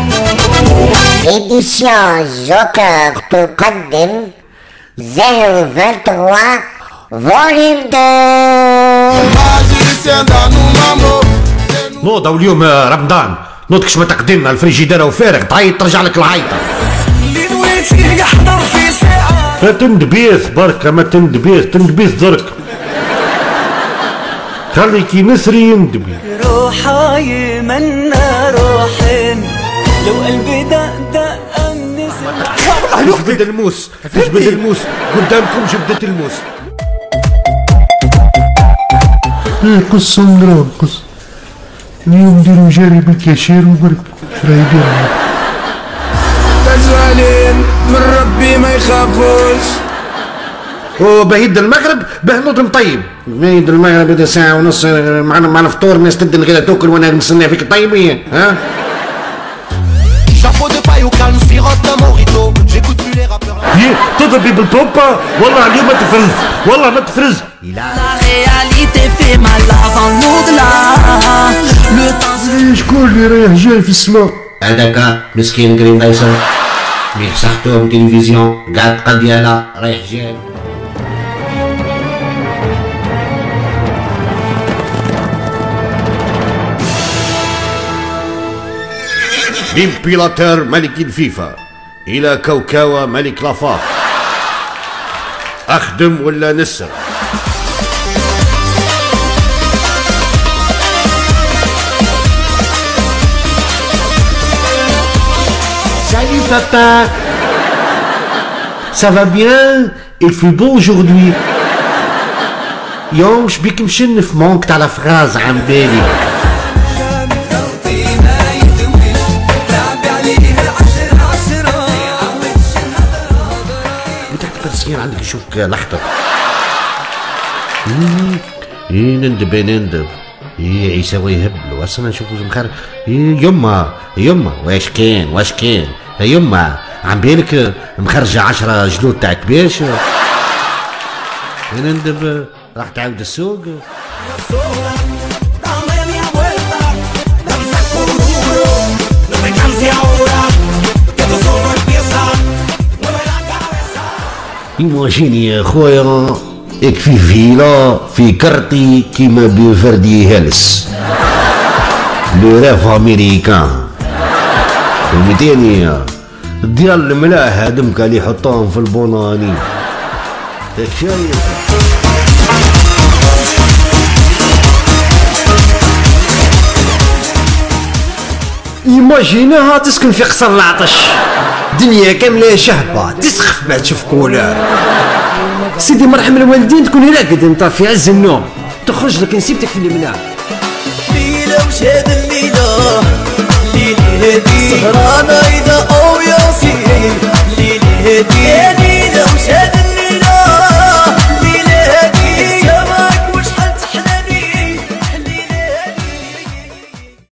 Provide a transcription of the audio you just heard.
إديسيون جوكر تقدم زهر 23 فوليوم 2. نوضة واليوم رمضان، نوضكش ما تقدمنا الفريجيدير وفارغ تعيط ترجع لك العيطة. ما تندبيس برك، ما تندبيس درك، خلي كي نسري يندبي. روحاي منا روحين لو قلبي دق النسمع. جبد الموس قدامكم جبدة الموس. قص نران قص اليوم نديرو جاري بالكاشير وبرك شرا يدير تجوالين من ربي ما يخافوش. وبهيد المغرب بهنود مطيب، بهيد المغرب هذا ساعة ونص مع الفطور الناس تبدا الغدا تاكل وانا مستنى فيك طيبين. ها تضربي بالبوبا والله اليوم ما تفرز شكون اللي رايح جاي في السماء؟ هذاك مسكين جرين دايسون مي صحتو بالتلفزيون قاعد قد ديالها رايح جاي. من بيلاتير ملك الفيفا إلى كوكاوا ملك لافاف، أخدم ولا نسر؟ Salut papa, ça va bien? Il fait beau aujourd'hui. يوم شبيك مشنف مونك تاع الفراز عم بالي. عندك يشوفك لحظة. نندب عيسى يهبل اصلا نشوفو مخرج. يما واش كان يما عم بالك مخرجة 10 جلود تاع كباش. نندب راح تعاود السوق. ايماجيني يا خويا اك في فيلا في كرتي كيما بفردي هيلس لو ريف امريكان. فهمتيني؟ ديال الملاح هادمك اللي يحطوهم في البوناني هاك شايف. ايماجينيها تسكن في قصر العطش، دنيا كاملة شهبة تسخف بعد تشوف كولار. سيدي مرحم الوالدين تكون راقد انت في عز النوم، تخرج لك نسيبتك في المنام. ليلة وشاد الليلة ليلة هادي سهرانة إذا أو ياسين ليلة هادي